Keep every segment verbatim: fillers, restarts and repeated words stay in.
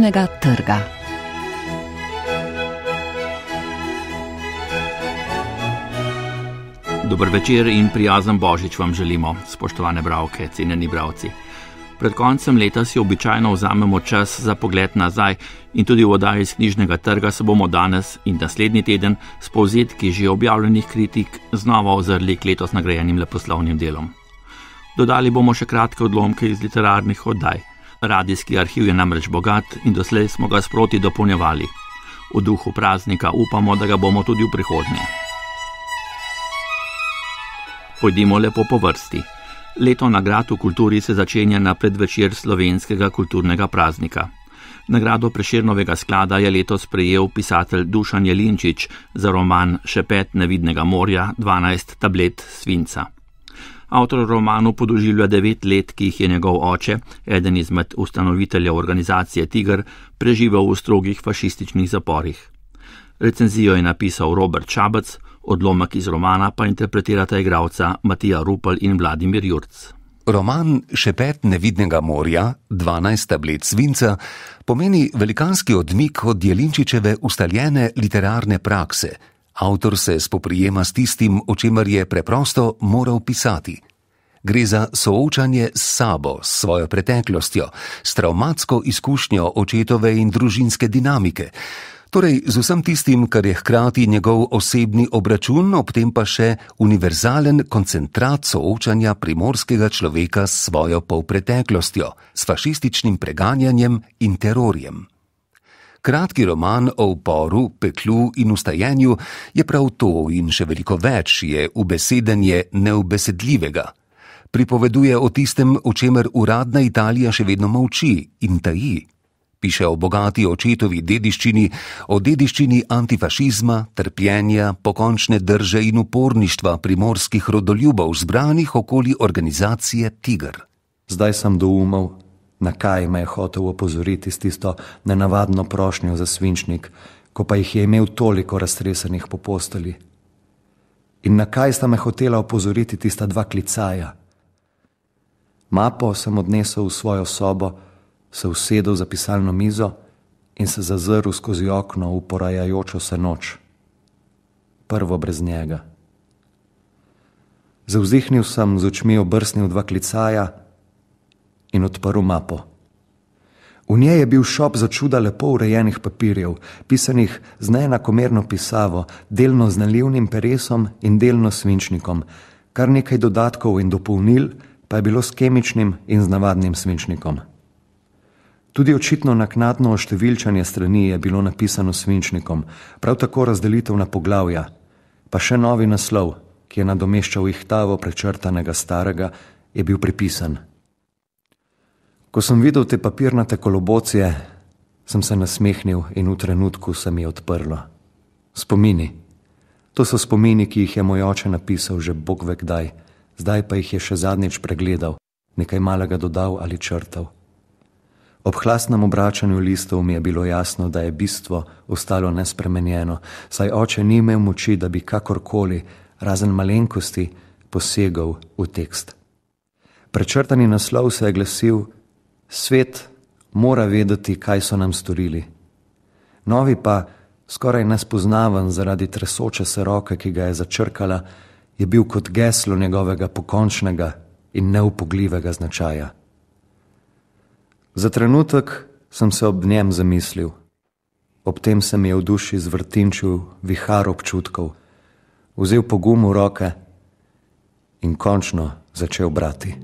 knjižnega trga. Dober večer in prijazen božič vam želimo, spoštovane bralke, cenjeni bralci. Pred koncem leta si običajno vzamemo čas za pogled nazaj in tudi v oddaji iz knjižnega trga se bomo danes in naslednji teden s povzetki že objavljenih kritik znova ozrli k letos nagrajenim leposlovnim delom. Dodali bomo še kratke odlomke iz literarnih oddaj. Radijski arhiv je namreč bogat in doslej smo ga sproti dopolnjevali. V duhu praznika upamo, da ga bomo tudi v prihodnje. Pojdimo lepo po vrsti. Leto nagrad v kulturi se začenja na predvečer slovenskega kulturnega praznika. Nagrado Prešernovega sklada je letos prejel pisatelj Dušan Jelinčič za roman Šepet nevidnega morja, dvanajst tablet svinca. Avtor romanu podoživlja devet let, ki jih je njegov oče, eden izmed ustanoviteljev organizacije Tiger, preživel v strogih fašističnih zaporih. Recenzijo je napisal Robert Šabec, odlomek iz romana pa interpretirata igralca Matija Rupel in Vladimir Jurc. Roman Šepet nevidnega morja, dvanajst tablet svinca, pomeni velikanski odmik od Jelinčičeve ustaljene literarne prakse. Avtor se spoprijema s tistim, o čemer je preprosto moral pisati. Gre za soočanje s sabo, s svojo preteklostjo, s travmatsko izkušnjo očetove in družinske dinamike. Torej z vsem tistim, kar je hkrati njegov osebni obračun, ob tem pa še univerzalen koncentrat soočanja primorskega človeka s svojo polpreteklostjo, s fašističnim preganjanjem in terorjem. Kratki roman o uporu, peklu in ustajenju je prav to in še veliko več, je ubesedenje neubesedljivega. Pripoveduje o tistem, o čemer uradna Italija še vedno molči in taji. Piše o bogati očetovi dediščini, o dediščini antifašizma, trpljenja, pokončne drže in uporništva primorskih rodoljubov zbranih okoli organizacije Tiger. Zdaj sem doumel, na kaj me je hotel opozoriti s tisto nenavadno prošnjo za svinčnik, ko pa jih je imel toliko raztresenih po posteli. In na kaj sta me hotela opozoriti tista dva klicaja? Mapo sem odnesel v svojo sobo, se usedel za pisalno mizo in se zazrl skozi okno v porajajočo se noč. Prvo brez njega. Zavzdihnil sem, z očmi obrsnil dva klicaja in odprl mapo. V njej je bil šop začuda lepo urejenih papirjev, pisanih z neenakomerno pisavo, delno z nalivnim peresom in delno svinčnikom. Kar nekaj dodatkov in dopolnil pa je bilo s kemičnim in z navadnim svinčnikom. Tudi očitno naknadno oštevilčanje strani je bilo napisano svinčnikom, prav tako razdelitev na poglavja, pa še novi naslov, ki je nadomeščal ihtavo prečrtanega starega, je bil pripisan. Ko sem videl te papirnate kolobocije, sem se nasmehnil in v trenutku se mi je odprlo. Spomini. To so spomini, ki jih je moj oče napisal že bog ve kdaj, zdaj pa jih je še zadnjič pregledal, nekaj malega dodal ali črtal. Ob hlastnem obračanju listov mi je bilo jasno, da je bistvo ostalo nespremenjeno, saj oče ni imel moči, da bi kakorkoli, razen malenkosti, posegal v tekst. Prečrtani naslov se je glasil: Svet mora vedeti, kaj so nam storili. Novi pa, skoraj nespoznaven zaradi tresoče se roke, ki ga je začrkala, je bil kot geslo njegovega pokončnega in neupogljivega značaja. Za trenutek sem se ob njem zamislil. Ob tem se mi je v duši zvrtinčil vihar občutkov, vzel pogum v roke in končno začel brati.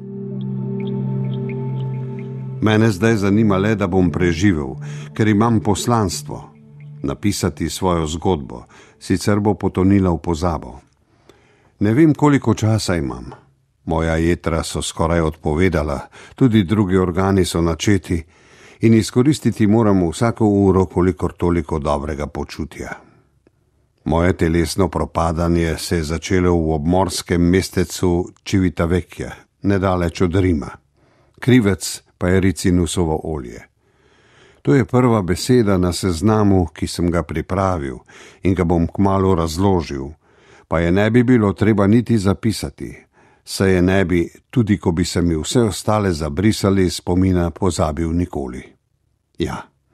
Mene zdaj zanima le, da bom preživel, ker imam poslanstvo, napisati svojo zgodbo, sicer bo potonila v pozabo. Ne vem, koliko časa imam. Moja jetra so skoraj odpovedala, tudi drugi organi so načeti in izkoristiti moramo vsako uro, kolikor toliko dobrega počutja. Moje telesno propadanje se je začelo v obmorskem mestecu Civitavecchia, nedaleč od Rima. Krivec pa je ricinusovo olje. To je prva beseda na seznamu, ki sem ga pripravil in ga bom kmalu razložil, pa je ne bi bilo treba niti zapisati, saj je ne bi, tudi ko bi se mi vse ostale zabrisali, spomina pozabil nikoli. Ja,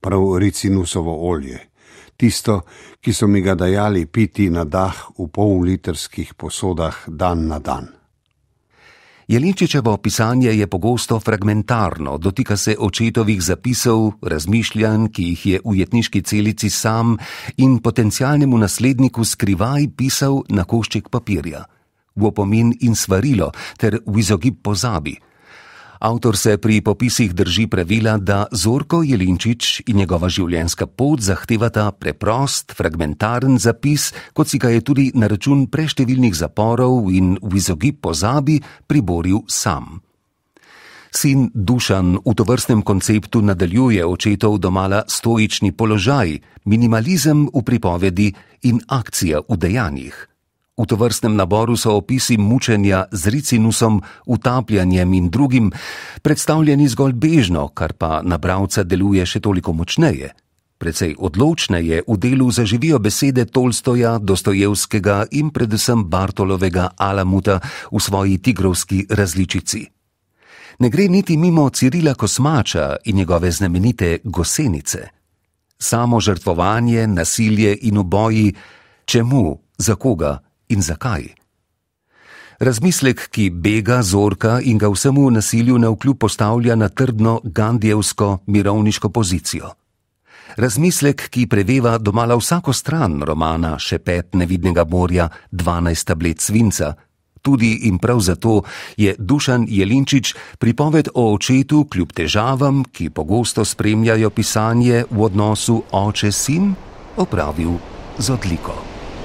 prav ricinusovo olje. Tisto, ki so mi ga dajali piti na dah v pollitrskih posodah dan na dan. Jelinčičevo pisanje je pogosto fragmentarno, dotika se očetovih zapisov, razmišljanj, ki jih je v jetniški celici sam in potencialnemu nasledniku skrivaj pisal na košček papirja, v opomin in svarilo ter v izogib pozabi. Avtor se pri popisih drži pravila, da Zorko Jelinčič in njegova življenjska pot zahtevata preprost, fragmentaren zapis, kot si ga je tudi na račun preštevilnih zaporov in v izogib pozabi priboril sam. Sin Dušan v tovrstnem konceptu nadaljuje očetov domala stoični položaj, minimalizem v pripovedi in akcija v dejanjih. V tovrstnem naboru so opisi mučenja z ricinusom, utapljanjem in drugim predstavljeni zgolj bežno, kar pa na bralca deluje še toliko močneje. Precej odločneje v delu zaživijo besede Tolstoja, Dostojevskega in predvsem Bartolovega Alamuta v svoji tigrovski različici. Ne gre niti mimo Cirila Kosmača in njegove znamenite Gosenice. Samo žrtvovanje, nasilje in uboji, čemu, za koga in zakaj? Razmislek, ki bega Zorka in ga vsemu nasilju navkljub postavlja na trdno gandijevsko mirovniško pozicijo. Razmislek, ki preveva domala vsako stran romana Šepet nevidnega morja, dvanajst tablet svinca. Tudi in prav zato je Dušan Jelinčič pripoved o očetu kljub težavam, ki pogosto spremljajo pisanje v odnosu oče-sin, opravil z odliko.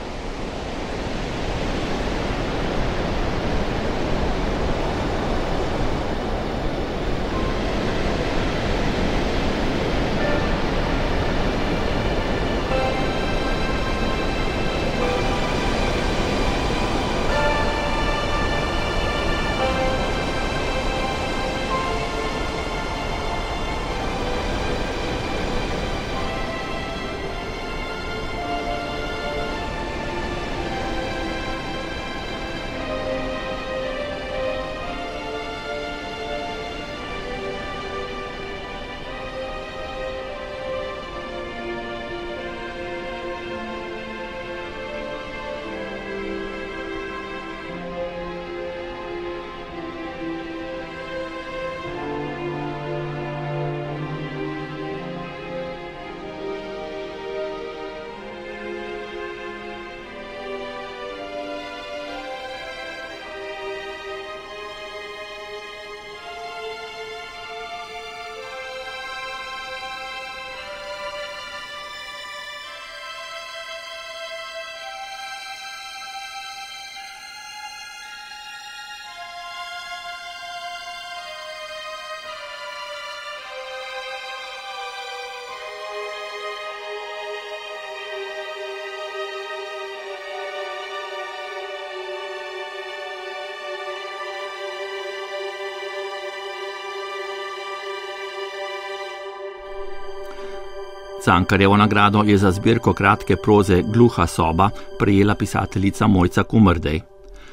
Cankarjevo nagrado je za zbirko kratke proze Gluha soba prejela pisateljica Mojca Kumrdej.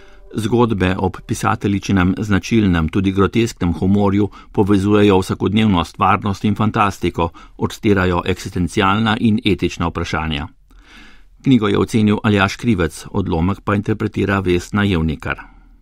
Zgodbe ob pisateljičinem značilnem, tudi grotesknem humorju povezujejo vsakodnevno stvarnost in fantastiko, odstirajo eksistencialna in etična vprašanja. Knjigo je ocenil Aljaž Krivec, odlomek pa interpretira Vesna Jevnikar.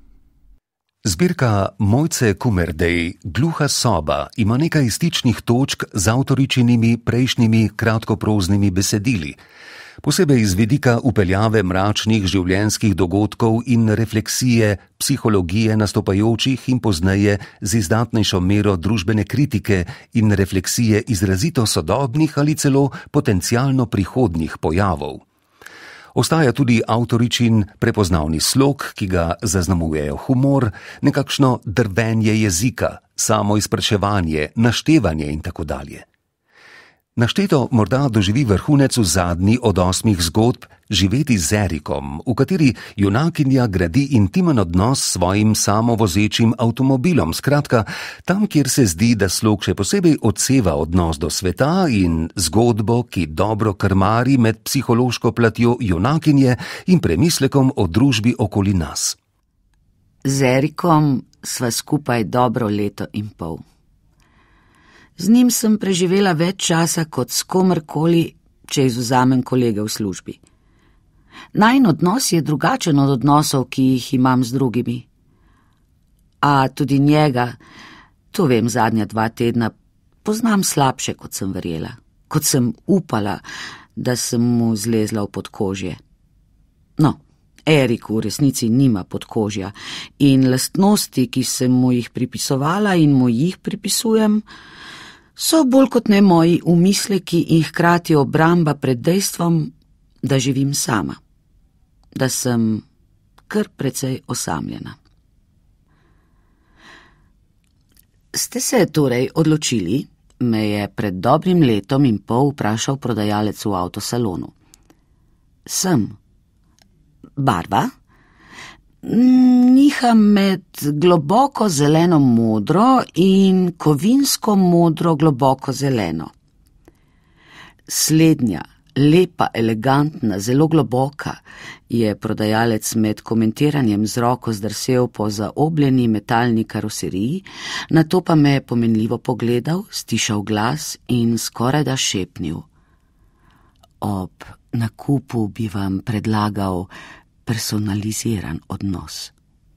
Zbirka Mojce Kumrdej Gluha soba ima nekaj stičnih točk z avtoričinimi prejšnjimi kratkoproznimi besedili, posebej iz vidika upeljave mračnih življenjskih dogodkov in refleksije psihologije nastopajočih in pozneje z izdatnejšo mero družbene kritike in refleksije izrazito sodobnih ali celo potencialno prihodnjih pojavov. Ostaja tudi avtoričin prepoznavni slog, ki ga zaznamujejo humor, nekakšno drvenje jezika, samo izpraševanje, naštevanje in tako dalje. Našteto morda doživi vrhunec v zadnji od osmih zgodb Živeti z Erikom, v kateri junakinja gradi intimen odnos s svojim samovozečim avtomobilom, skratka, tam, kjer se zdi, da slog še posebej odseva odnos do sveta in zgodbo, ki dobro krmari med psihološko platjo junakinje in premislekom o družbi okoli nas. Z Erikom sva skupaj dobro leto in pol. Z njim sem preživela več časa kot s komerkoli, če izvzamem kolege v službi. Najin odnos je drugačen od odnosov, ki jih imam z drugimi. A tudi njega, to vem zadnja dva tedna, poznam slabše, kot sem verjela, kot sem upala, da sem mu zlezla v podkožje. No, Erik v resnici nima podkožja in lastnosti, ki sem mu jih pripisovala in mu jih pripisujem, so bolj kot ne moji umisleki in hkrati obramba pred dejstvom, da živim sama, da sem kar precej osamljena. Ste se torej odločili, me je pred dobrim letom in pol vprašal prodajalec v avtosalonu. Sem. Barva? Niha med globoko zeleno modro in kovinsko modro globoko zeleno. Slednja, lepa, elegantna, zelo globoka, je prodajalec med komentiranjem z roko zdrsel po zaobljeni metalni karoseriji, nato pa me je pomenljivo pogledal, stišal glas in skorajda šepnil. Ob nakupu bi vam predlagal personaliziran odnos.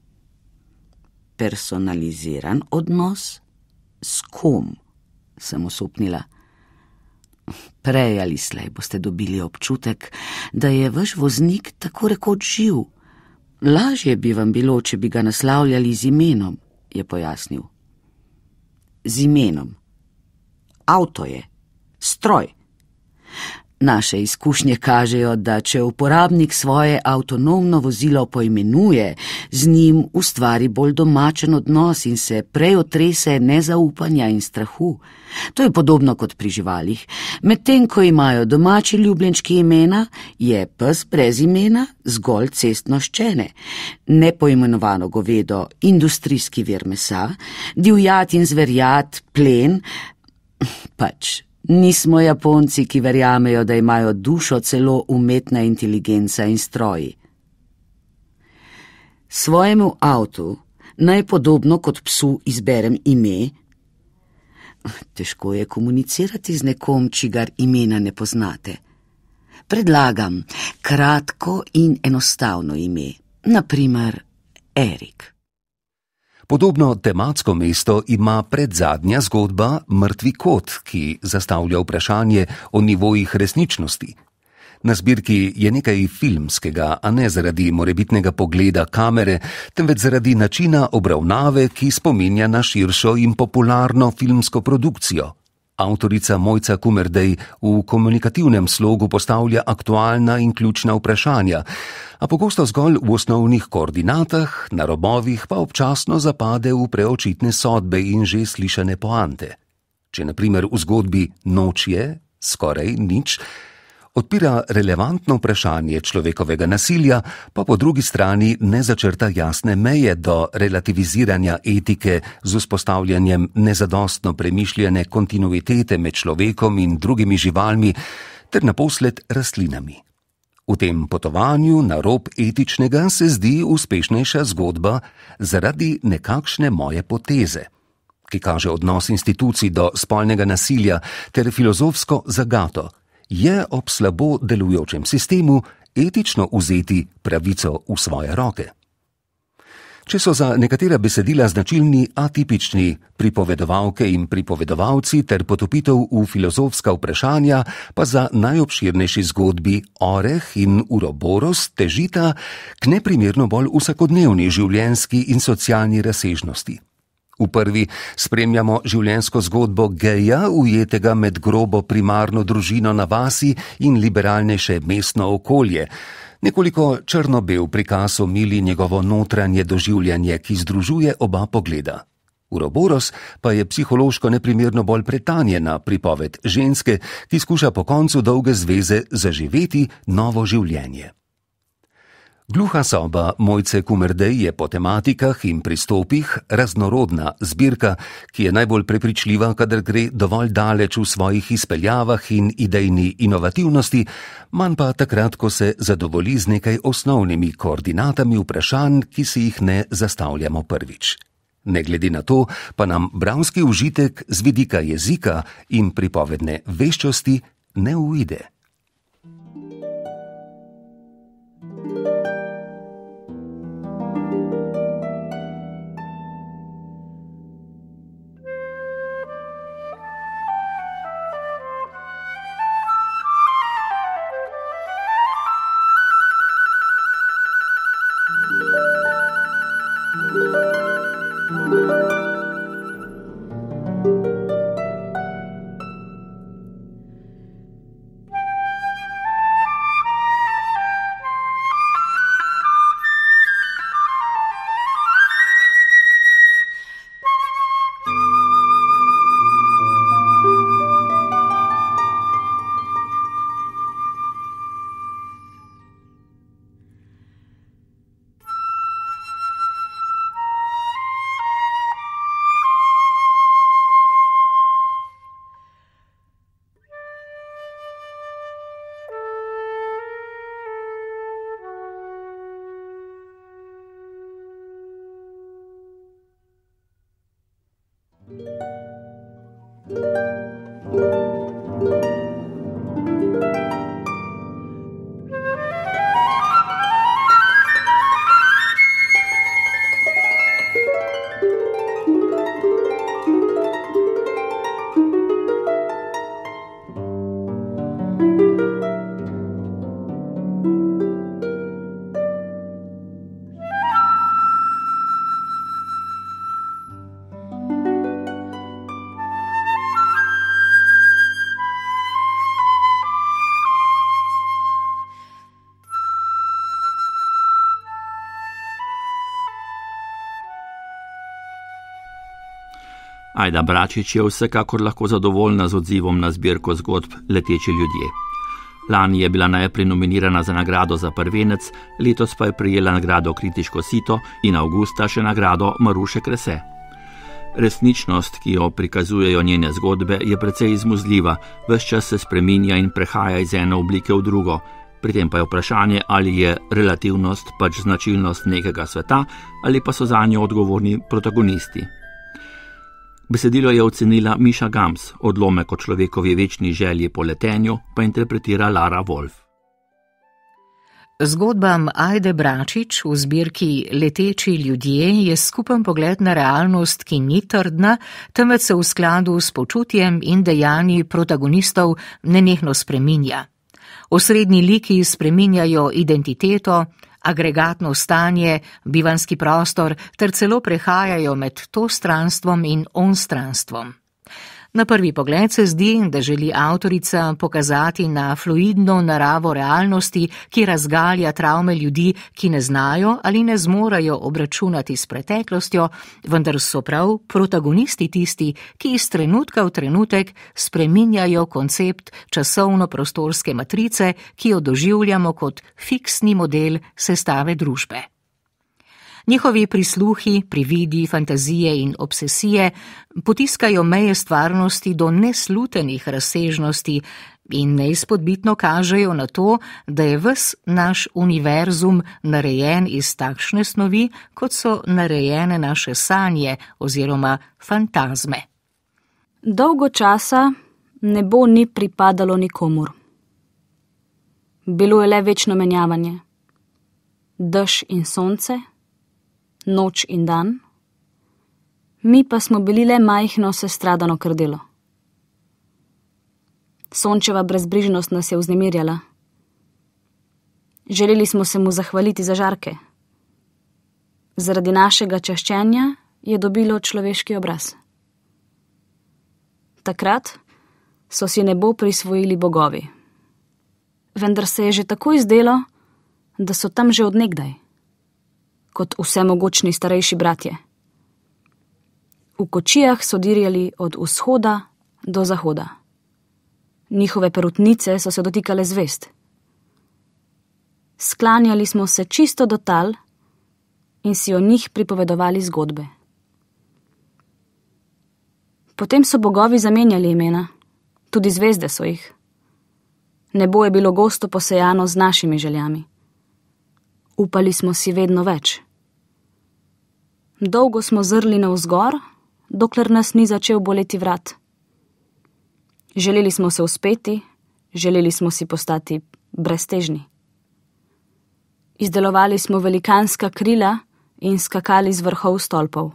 Personaliziran odnos? S kom? Sem osupnila. Prej ali slej boste dobili občutek, da je vaš voznik tako rekoč živ. Lažje bi vam bilo, če bi ga naslavljali z imenom, je pojasnil. Z imenom. Avto je. Stroj. Naše izkušnje kažejo, da če uporabnik svoje avtonomno vozilo poimenuje, z njim ustvari bolj domačen odnos in se prej otrese nezaupanja in strahu. To je podobno kot pri živalih. Medtem ko imajo domači ljubljenčki imena, je pes brez imena zgolj cestno ščene. Nepoimenovano govedo, industrijski vir mesa, divjad in zverjad, plen, pač. Nismo Japonci, ki verjamejo, da imajo dušo celo umetna inteligenca in stroji. Svojemu avtu najpodobno kot psu izberem ime. Težko je komunicirati z nekom, čigar imena ne poznate. Predlagam kratko in enostavno ime, na primer Erik. Podobno tematsko mesto ima predzadnja zgodba Mrtvi kot, ki zastavlja vprašanje o nivojih resničnosti. Na zbirki je nekaj filmskega, a ne zaradi morebitnega pogleda kamere, temveč zaradi načina obravnave, ki spominja na širšo in popularno filmsko produkcijo. Avtorica Mojca Kumerdej v komunikativnem slogu postavlja aktualna in ključna vprašanja, a pogosto zgolj v osnovnih koordinatah, na robovih pa občasno zapade v preočitne sodbe in že slišane poante. Če na primer v zgodbi Noč je, skoraj nič, odpira relevantno vprašanje človekovega nasilja, pa po drugi strani ne začrta jasne meje do relativiziranja etike z vzpostavljanjem nezadostno premišljene kontinuitete med človekom in drugimi živalmi ter naposled rastlinami. V tem potovanju na rob etičnega se zdi uspešnejša zgodba zaradi nekakšne moje poteze, ki kaže odnos institucij do spolnega nasilja ter filozofsko zagato. Je ob slabo delujočem sistemu etično vzeti pravico v svoje roke? Če so za nekatera besedila značilni atipični pripovedovalke in pripovedovalci ter potopitev v filozofska vprašanja, pa za najobširnejši zgodbi Oreh in Uroboros težita k neprimerno bolj vsakodnevni življenjski in socialni razsežnosti. V prvi spremljamo življenjsko zgodbo geja, ujetega med grobo primarno družino na vasi in liberalnejše mestno okolje. Nekoliko črno-bel prikaz omili njegovo notranje doživljanje, ki združuje oba pogleda. Uroboros pa je psihološko neprimerno bolj pretanjena pripoved ženske, ki skuša po koncu dolge zveze zaživeti novo življenje. Gluha soba Mojce Kumerdej je po tematikah in pristopih raznorodna zbirka, ki je najbolj prepričljiva, kadar gre dovolj daleč v svojih izpeljavah in idejni inovativnosti, manj pa takrat, ko se zadovolji z nekaj osnovnimi koordinatami vprašanj, ki si jih ne zastavljamo prvič. Ne glede na to, pa nam bralski užitek z vidika jezika in pripovedne veščosti ne uide. Ajda Bračič je vsekakor lahko zadovoljna z odzivom na zbirko zgodb Leteči ljudje. Lani je bila najprej nominirana za nagrado za prvenec, letos pa je prejela nagrado Kritiško sito in avgusta še nagrado Maruše Krese. Resničnost, ki jo prikazujejo njene zgodbe, je precej izmuzljiva, ves čas se spreminja in prehaja iz ene oblike v drugo. Pri tem pa je vprašanje, ali je relativnost pač značilnost nekega sveta ali pa so zanjo odgovorni protagonisti. Besedilo je ocenila Miša Gams, odlomek o človekovi večni želji po letenju pa interpretira Lara Wolf. Zgodbam Ajde Bračič v zbirki Leteči ljudje je skupen pogled na realnost, ki ni trdna, temveč se v skladu s počutjem in dejanji protagonistov nenehno spreminja. Osrednji liki spreminjajo identiteto, agregatno stanje, bivanski prostor ter celo prehajajo med to stranstvom in onstranstvom. Na prvi pogled se zdi, da želi avtorica pokazati na fluidno naravo realnosti, ki razgalja travme ljudi, ki ne znajo ali ne zmorejo obračunati s preteklostjo, vendar so prav protagonisti tisti, ki iz trenutka v trenutek spreminjajo koncept časovno-prostorske matrice, ki jo doživljamo kot fiksni model sestave družbe. Njihovi prisluhi, prividi, fantazije in obsesije potiskajo meje stvarnosti do neslutenih razsežnosti in neizpodbitno kažejo na to, da je ves naš univerzum narejen iz takšne snovi, kot so narejene naše sanje oziroma fantazme. Dolgo časa nebo ni pripadalo nikomur. Bilo je le večno menjavanje. Dež in sonce, noč in dan, mi pa smo bili le majhno sestradano krdelo. Sončeva brezbrižnost nas je vznemirjala. Želeli smo se mu zahvaliti za žarke. Zaradi našega čaščenja je dobilo človeški obraz. Takrat so si nebo prisvojili bogovi. Vendar se je že tako izdelo, da so tam že od nekdaj, kot vsemogočni starejši bratje. V kočijah so dirjali od vzhoda do zahoda. Njihove perutnice so se dotikale zvezd. Sklanjali smo se čisto do tal in si o njih pripovedovali zgodbe. Potem so bogovi zamenjali imena, tudi zvezde so jih. Nebo je bilo gosto posejano z našimi željami. Upali smo si vedno več. Dolgo smo zrli navzgor, dokler nas ni začel boleti vrat. Želeli smo se uspeti, želeli smo si postati breztežni. Izdelovali smo velikanska krila in skakali z vrhov stolpov.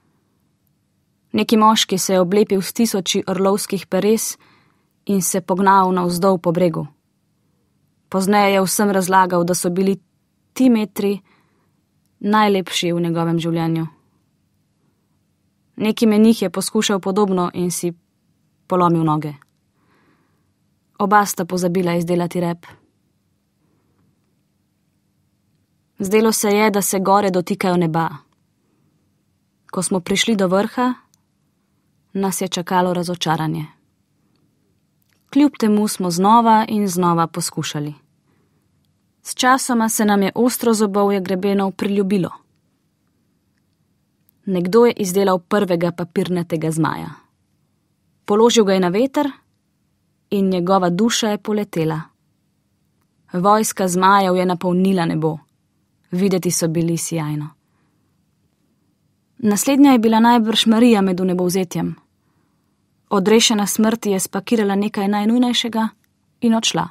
Neki moški se je oblepil s tisoči orlovskih peres in se pognal navzdol po bregu. Pozneje je vsem razlagal, da so bili ti metri najlepši v njegovem življenju. Neki menih je poskušal podobno in si polomil noge. Oba sta pozabila izdelati rep. Zdelo se je, da se gore dotikajo neba. Ko smo prišli do vrha, nas je čakalo razočaranje. Kljub temu smo znova in znova poskušali. S časoma se nam je ostro zobovje grebenov priljubilo. Nekdo je izdelal prvega papirnatega zmaja. Položil ga je na veter in njegova duša je poletela. Vojska zmajev je napolnila nebo. Videti so bili sijajno. Naslednja je bila najbrž Marija med vnebovzetjem. Odrešena smrti je spakirala nekaj najnujnejšega in odšla.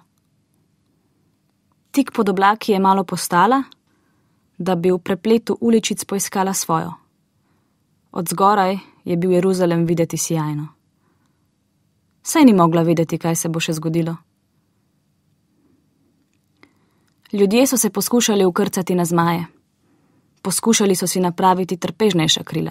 Tik pod oblaki je malo postala, da bi v prepletu uličic poiskala svojo. Od zgoraj je bil Jeruzalem videti sijajno. Saj ni mogla vedeti, kaj se bo še zgodilo. Ljudje so se poskušali ukrcati na zmaje. Poskušali so si napraviti trpežnejša krila.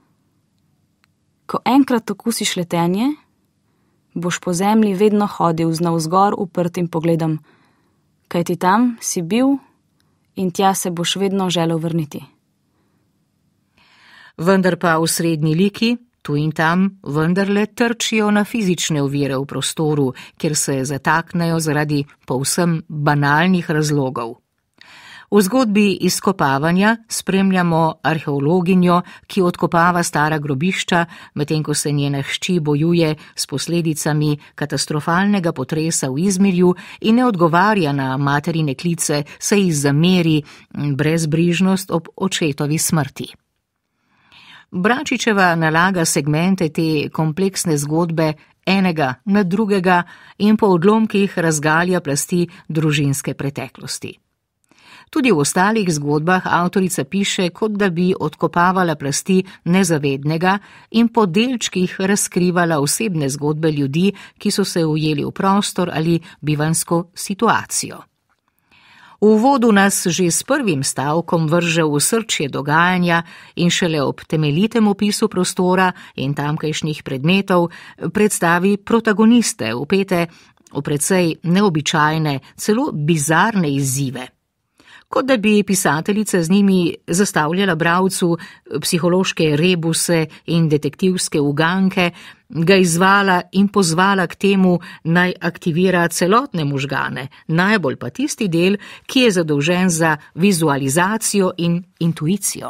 Ko enkrat okusiš letenje, boš po zemlji vedno hodil z navzgor uprtim pogledom, kajti tam si bil in tja se boš vedno želel vrniti. Vendar pa v srednji liki, tu in tam, vendarle trčijo na fizične ovire v prostoru, kjer se zataknejo zaradi povsem banalnih razlogov. V zgodbi izkopavanja spremljamo arheologinjo, ki odkopava stara grobišča, medtem ko se njena hči bojuje s posledicami katastrofalnega potresa v Izmirju in ne odgovarja na materine klice, saj ji zameri brezbrižnost ob očetovi smrti. Bračičeva nalaga segmente te kompleksne zgodbe enega na drugega in po odlomkih razgalja plasti družinske preteklosti. Tudi v ostalih zgodbah avtorica piše, kot da bi odkopavala plasti nezavednega in po delčkih razkrivala osebne zgodbe ljudi, ki so se ujeli v prostor ali bivansko situacijo. V uvodu nas že s prvim stavkom vrže v srčje dogajanja in šele ob temeljitem opisu prostora in tamkajšnjih predmetov predstavi protagoniste, vpete v precej neobičajne, celo bizarne izzive. Kot da bi pisateljica z njimi zastavljala bralcu psihološke rebuse in detektivske uganke, ga izvala in pozvala k temu, naj aktivira celotne možgane, najbolj pa tisti del, ki je zadolžen za vizualizacijo in intuicijo.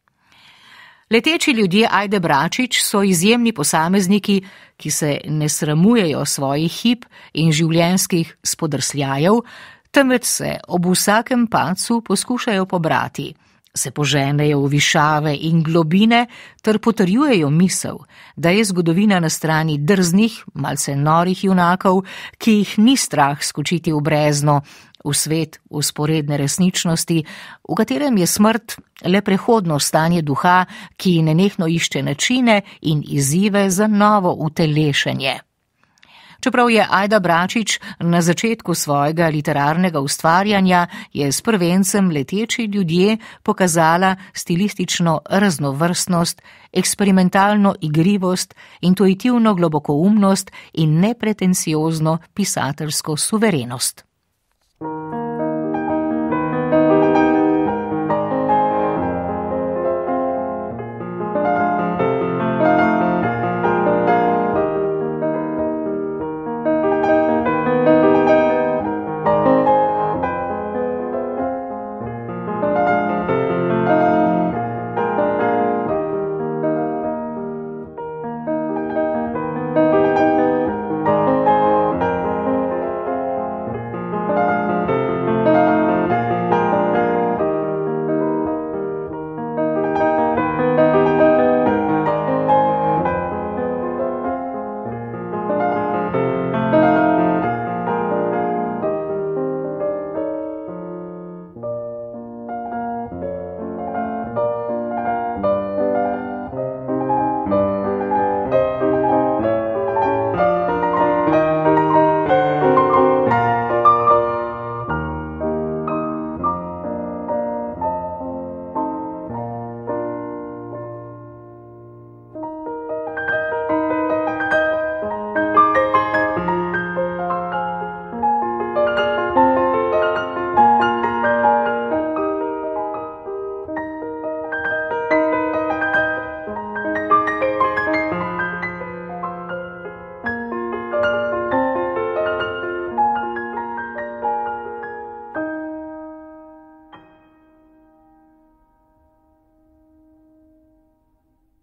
Leteči ljudje Ajde Bračič so izjemni posamezniki, ki se ne sramujejo svojih hib in življenjskih spodrsljajev, temveč se ob vsakem padcu poskušajo pobrati, se poženejo v višave in globine ter potrjujejo misel, da je zgodovina na strani drznih, malce norih junakov, ki jih ni strah skočiti v brezno, v svet vzporedne resničnosti, v katerem je smrt le prehodno stanje duha, ki nenehno išče načine in izzive za novo utelešenje. Čeprav je Ajda Bračič na začetku svojega literarnega ustvarjanja je s prvencem Leteči ljudje pokazala stilistično raznovrstnost, eksperimentalno igrivost, intuitivno globokoumnost in nepretenciozno pisateljsko suverenost.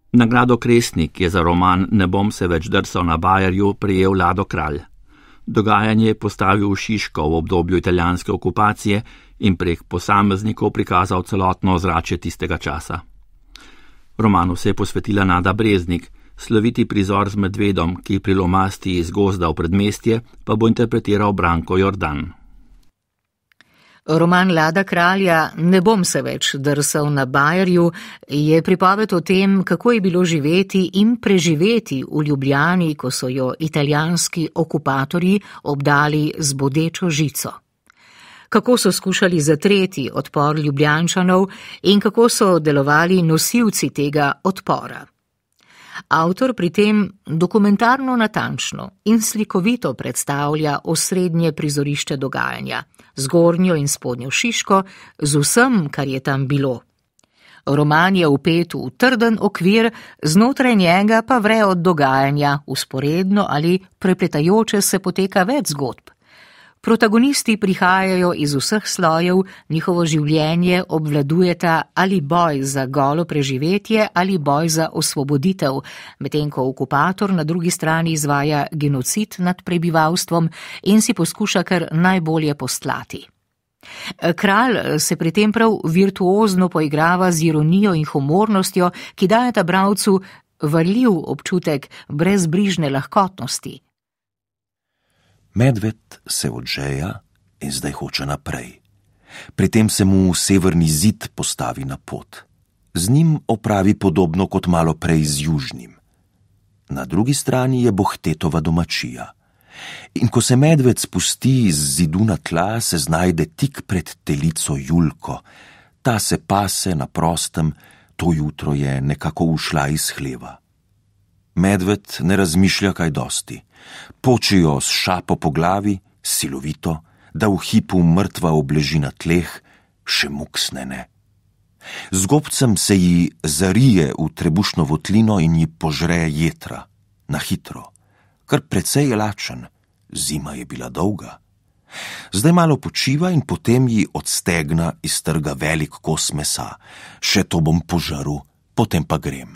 Nagrado Kresnik je za roman Ne bom se več drsal na Bajerju prejel Lado Kralj. Dogajanje je postavil v Šiško v obdobju italijanske okupacije in prek posameznikov prikazal celotno ozračje tistega časa. Romanu se je posvetila Nada Breznik, sloviti prizor z medvedom, ki pri lomasti iz gozda v predmestje, pa bo interpretiral Branko Jordan. Roman Lada Kralja Ne bom se več drsal na Bajerju je pripoved o tem, kako je bilo živeti in preživeti v Ljubljani, ko so jo italijanski okupatorji obdali z bodečo žico. Kako so skušali zatreti odpor Ljubljančanov in kako so delovali nosilci tega odpora. Avtor pri tem dokumentarno natančno in slikovito predstavlja osrednje prizorišče dogajanja, zgornjo in spodnjo Šiško, z vsem, kar je tam bilo. Roman je vpet v trden okvir, znotraj njega pa vre od dogajanja, vzporedno ali prepletajoče se poteka več zgodb. Protagonisti prihajajo iz vseh slojev, njihovo življenje obvladujeta ali boj za golo preživetje ali boj za osvoboditev, medtem ko okupator na drugi strani izvaja genocid nad prebivalstvom in si poskuša kar najbolje postlati. Kralj se pri tem prav virtuozno poigrava z ironijo in humornostjo, ki dajeta bralcu varljiv občutek brezbrižne lahkotnosti. Medved se odžeja in zdaj hoče naprej. Pri tem se mu severni zid postavi na pot. Z njim opravi podobno kot malo prej z južnim. Na drugi strani je Bohtetova domačija. In ko se medved spusti z zidu na tla, se znajde tik pred telico Julko. Ta se pase na prostem, to jutro je nekako ušla iz hleva. Medved ne razmišlja kaj dosti. Počijo s šapo po glavi, silovito, da v hipu mrtva obleži na tleh, še muksne ne. Z gobcem se ji zarije v trebušno votlino in ji požre jetra, na hitro. Kar precej je lačen, zima je bila dolga. Zdaj malo počiva in potem ji od stegna iztrga velik kos mesa. Še to bom požaril, potem pa grem.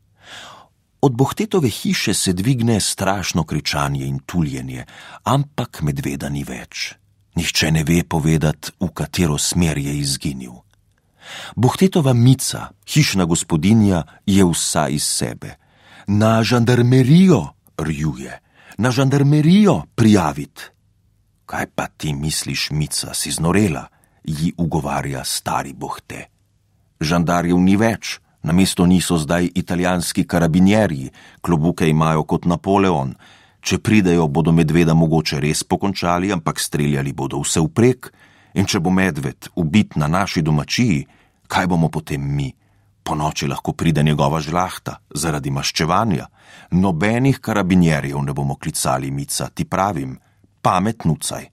Od Bohtetove hiše se dvigne strašno kričanje in tuljenje, ampak medveda ni več. Nihče ne ve povedati, v katero smer je izginil. Bohtetova Mica, hišna gospodinja, je vsa iz sebe. Na žandarmerijo, rjuje, na žandarmerijo prijavit. Kaj pa ti misliš, Mica, si znorela, ji ugovarja stari Bohte. Žandarjev ni več. Namesto njih so zdaj italijanski karabinjerji, klobuke imajo kot Napoleon. Če pridejo, bodo medveda mogoče res pokončali, ampak streljali bodo vse vprek. In če bo medved ubit na naši domačiji, kaj bomo potem mi? Po noči lahko pride njegova žlahta, zaradi maščevanja. Nobenih karabinjerjev ne bomo klicali, Mica, ti pravim, pamet nucaj.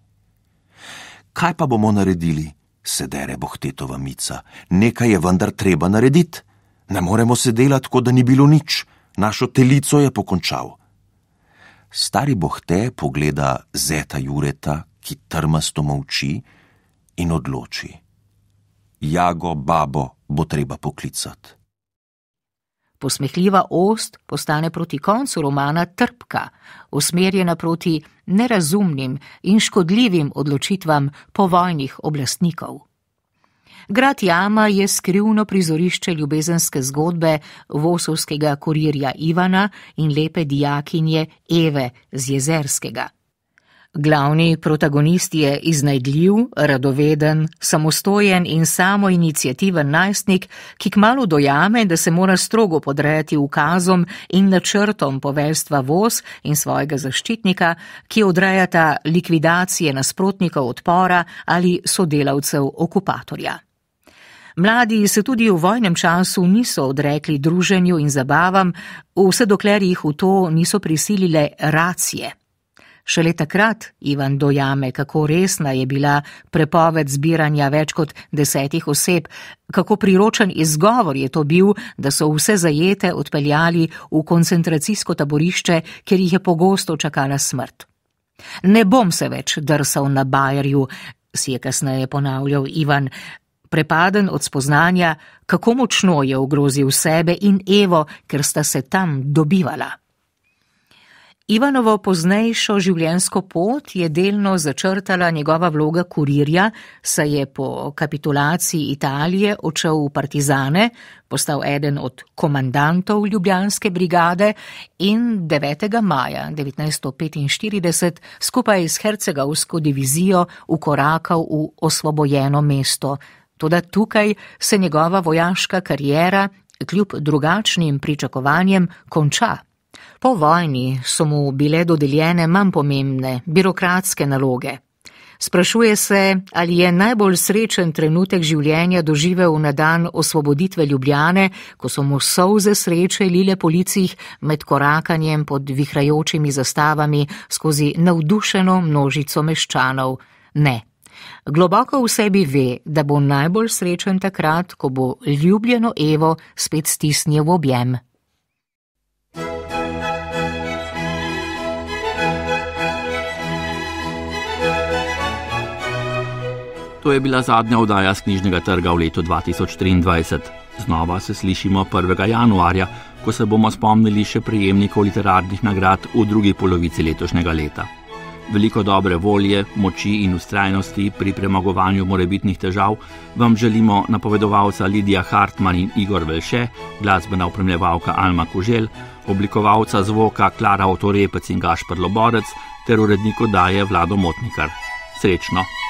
Kaj pa bomo naredili? Se dere Bohtetova Mica. Nekaj je vendar treba narediti. Ne moremo se delati, kot da ni bilo nič. Našo telico je pokončal. Stari Bohte pogleda zeta Jureta, ki trmasto molči, in odloči. Jago, babo bo treba poklicati. Posmehljiva ost postane proti koncu romana trpka, usmerjena proti nerazumnim in škodljivim odločitvam povojnih oblastnikov. Grad Jama je skrivno prizorišče ljubezenske zgodbe vosovskega kurirja Ivana in lepe dijakinje Eve z Jezerskega. Glavni protagonist je iznajdljiv, radoveden, samostojen in samoiniciativen najstnik, ki kmalu dojame, da se mora strogo podrejati ukazom in načrtom poveljstva voz in svojega zaščitnika, ki odrejata likvidacije nasprotnikov odpora ali sodelavcev okupatorja. Mladi se tudi v vojnem času niso odrekli druženju in zabavam, vse dokler jih v to niso prisilile racije. Šele takrat Ivan dojame, kako resna je bila prepoved zbiranja več kot desetih oseb, kako priročen izgovor je to bil, da so vse zajete odpeljali v koncentracijsko taborišče, kjer jih je pogosto čakala smrt. Ne bom se več drsal na Bajerju, si je kasneje ponavljal Ivan, prepaden od spoznanja, kako močno je ogrozil sebe in Evo, ker sta se tam dobivala. Ivanovo poznejšo življenjsko pot je delno začrtala njegova vloga kurirja, saj je po kapitulaciji Italije odšel v partizane, postal eden od komandantov Ljubljanske brigade in devetega maja devetnajststo petinštirideset skupaj s hercegovsko divizijo vkorakal v osvobojeno mesto. Toda tukaj se njegova vojaška kariera kljub drugačnim pričakovanjem konča. Po vojni so mu bile dodeljene manj pomembne birokratske naloge. Sprašuje se, ali je najbolj srečen trenutek življenja doživel na dan osvoboditve Ljubljane, ko so mu solze sreče lile po licih med korakanjem pod vihrajočimi zastavami skozi navdušeno množico meščanov. Ne. Globoko v sebi ve, da bo najbolj srečen takrat, ko bo ljubljeno Evo spet stisnil v objem. To je bila zadnja oddaja s knjižnega trga v letu dva tisoč triindvajset. Znova se slišimo prvega januarja, ko se bomo spomnili še prejemnikov literarnih nagrad v drugi polovici letošnjega leta. Veliko dobre volje, moči in ustrajnosti pri premagovanju morebitnih težav vam želimo napovedovalca Lidija Hartman in Igor Velše, glasbena opremljevalka Alma Kuželj, oblikovalca zvoka Klara Otorepec in Gašper Loborec ter urednik oddaje Vlado Motnikar. Srečno!